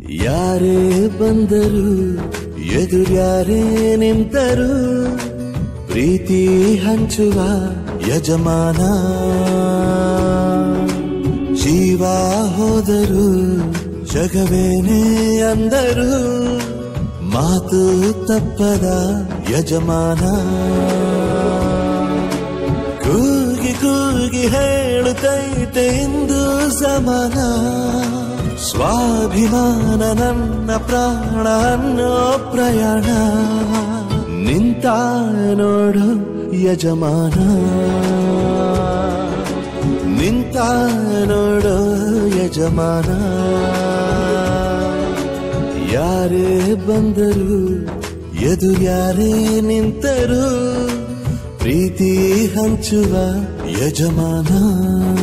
ಯಾರೇ ಬಂದರು ಎದುರ್ಯಾರೇ ನಿಂತರು ಪ್ರೀತಿ ಹಂಚುವ ಯಜಮಾನ ಜೀವ ಹೋದರು ಜಗವೇನೇ ಅಂದರು ಮಾತು ತಪ್ಪದ ಯಜಮಾನ ಕೂಗಿ ಕೂಗಿ ಹೇಳುತ್ತೈತೆ ಇಂದು ಸಮಾನ ಸ್ವಾಭಿಮಾನ ನನ್ನ ಪ್ರಾಣ ಅನ್ನೋ ಪ್ರಯಾಣ ನಿಂತ ನೋಡು ಯಜಮಾನ ನಿಂತ ನೋಡು ಯಜಮಾನ ಯಾರೇ ಬಂದರು ಎದುರ್ಯಾರೇ ನಿಂತರು ಪ್ರೀತಿ ಹಂಚುವ ಯಜಮಾನ